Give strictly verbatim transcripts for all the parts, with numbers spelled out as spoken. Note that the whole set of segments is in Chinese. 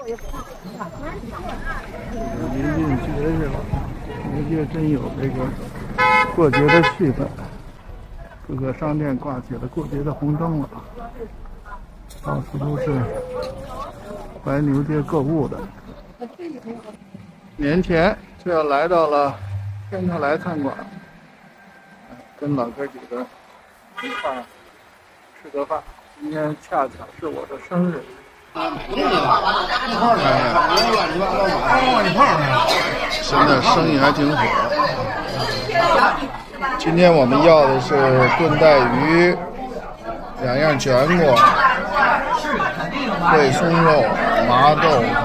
临近节日了，人家真有这个过节的气氛，各个商店挂起了过节的红灯了，到处都是白牛街购物的。年前就要来到了天特来餐馆，跟老哥几个一块儿吃个饭。今天恰巧是我的生日。现在生意还挺火。今天我们要的是炖带鱼、两样卷果、桂松肉、麻豆腐、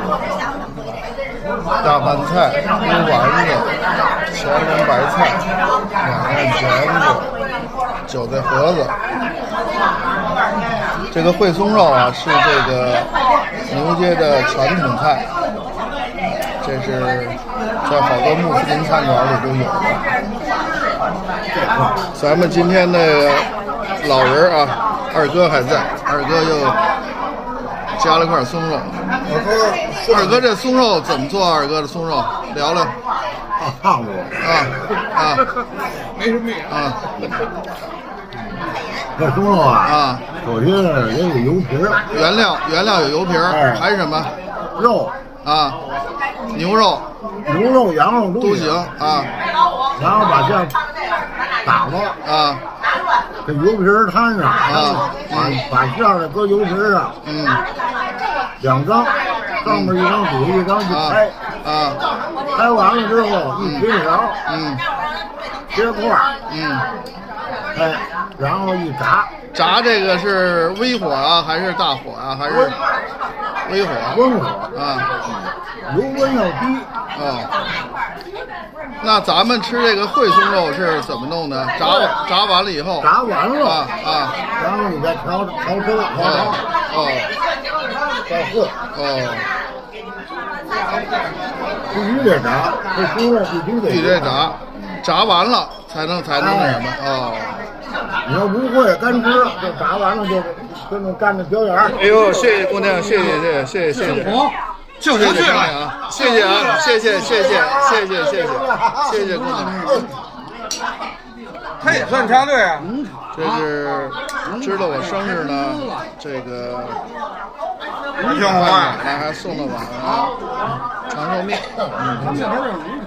大饭菜、猪丸子、乾隆白菜、两样卷果、韭菜盒子。这个烩松肉啊，是这个牛街的传统菜，这是在好多穆斯林餐馆里都有的。咱们今天的老人啊，二哥还在，二哥又加了块松肉。二哥这松肉怎么做？二哥的松肉聊聊。 啊，烫过啊啊， 没什么啊。 这松肉啊， 啊， 首先也有油皮儿， 原料原料有油皮儿，哎，还是什么肉啊？牛肉、 牛肉、羊肉都都行啊。 然后把馅打了啊， 这油皮儿摊上啊， 把把馅儿搁油皮儿上， 嗯， 两张，上面一张底一张去开， 啊， 开完了之后一切勺， 嗯， 切块， 嗯。 哎，然后一炸， 炸这个是微火啊，还是大火啊，还是微火？ 温火啊， 油温要低。 哦，那咱们吃这个烩松肉是怎么弄的？炸炸完了以后， 炸完了啊啊， 然后你再调调汁，调哦哦， 再烩， 哦， 必须得炸，这松肉必须得必须得炸，炸完了才能才能那什么哦。 你要不会干吃，就炸完了就跟那干着表演。 哎呦，谢谢姑娘，谢谢谢谢谢谢谢谢，就谢谢姑娘啊，谢谢啊，谢谢谢谢谢谢谢谢谢谢姑娘。 他也算插队啊。 这是知道我生日呢，这个挺好啊， 还还送了碗长寿面。